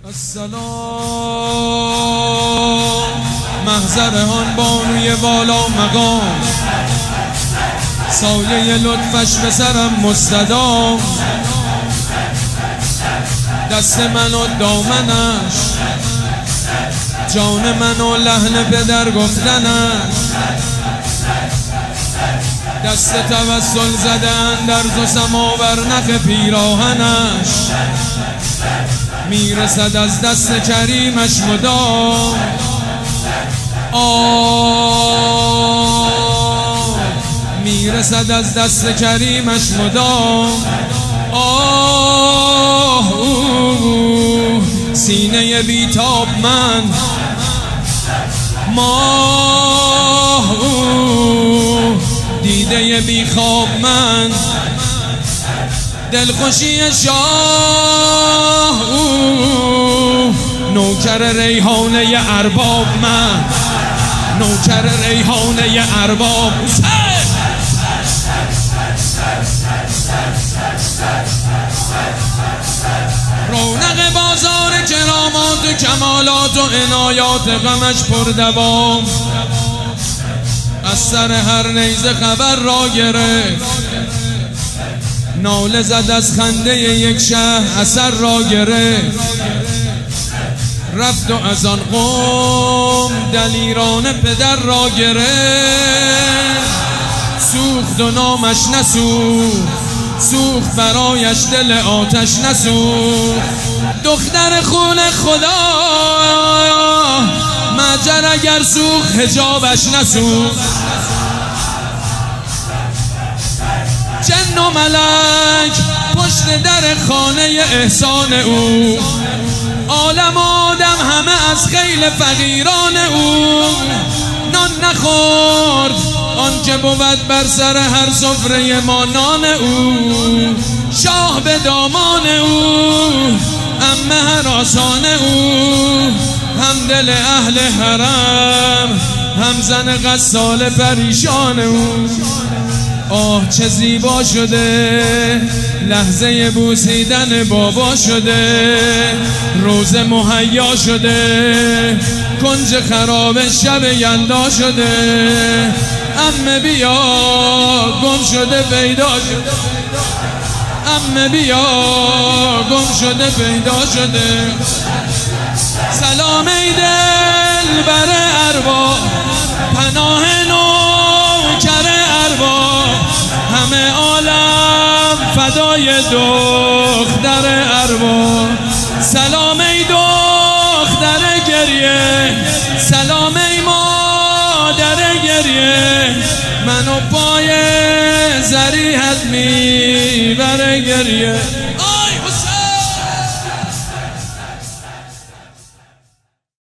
السلام محضر آن بانوی والا مقام، سایه لطفش به سرم مستدام، دست من و دامنش، جان من و لحن پدر گفتنش، دست توسل زدن در دو سما بر نخ پیراهنش، میرسد از دست کریمش مدام. میرسد از دست کریمش مدام. سینه بیتاب من، ماه دیده بیخواب من، دلخوشی شاه نوکر ریحانه ارباب من، نوکر ریحانه ارباب. رونق بازار کرامات و کمالات و عنایات غمش پردوام، از سر هر نیزه خبر را گرفت، ناله زد از خنده یک شهر اثر را گرفت، رفت و از آن قوم دلیران پدر را گرفت، سوخت و نامش نسوخت، سوخت برایش دل آتش نسوخت. دختر خون خدا مجر اگر سوخت حجابش نسوخت. جن و ملک پشت در خانه احسان او، عالم آدم همه از خیل فقیران او. نان نخورد آنچه بود بر سر هر سفره ما نان او، شاه به دامان او، عمه هراسان او، هم دل اهل حرم، هم زن غسال پریشان او. آه چه زیبا شده لحظه بوسیدن بابا شده، روز مهیا شده، کنج خراب شب یلدا شده. عمه بیا گم شده پیدا شده، عمه بیا گم شده پیدا شده. سلام ای دل بر ارباب، پناه نوکر ارباب، همه عالم فدای دختر ارباب. سلام ای دختر گریه، سلام ای مادر گریه، منو پای زریحت میبره گریه.